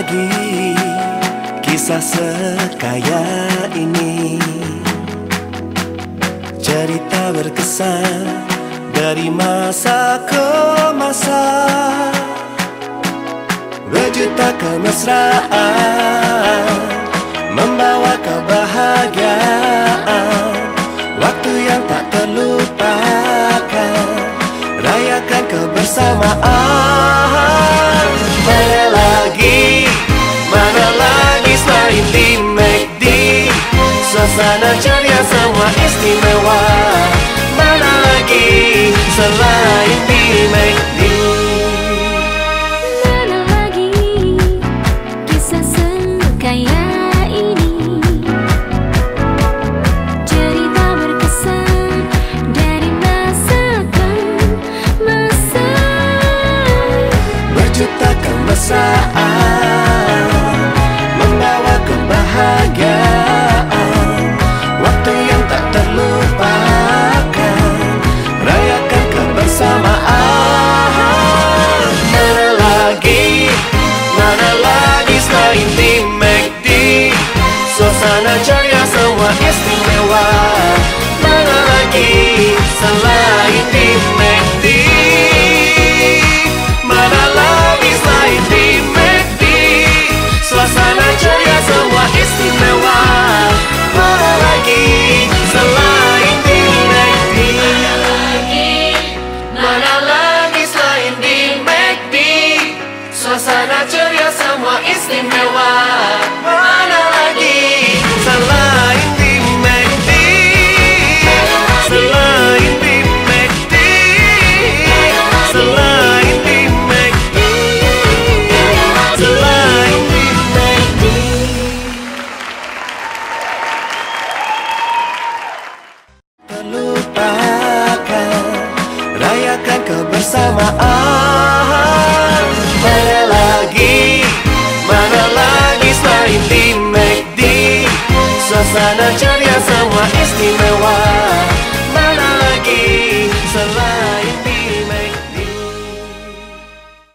lagi kisah sekaya ini? Cerita berkesan dari masa ke masa, berjuta kemesraan membawa kebahagiaan, waktu yang tak terlupakan, rayakan kebersamaan. Mana lagi selain di McD, suasana ceria semua istimewa. Mana lagi selain di McD. Mana lagi kisah sekaya ini, cerita berkesan dari masa ke masa, berjuta kemesraan membawa kebahagiaan, waktu yang tak terlupakan, rayakan kebersamaan. Mana lagi selain di McD, suasana ceria semua istimewa. Mana lagi selain di McD, mana lagi selain di McD, suasana ceria semua istimewa. Mana lagi selain di McD, mana lagi selain di McD, suasana ceria semua istimewa.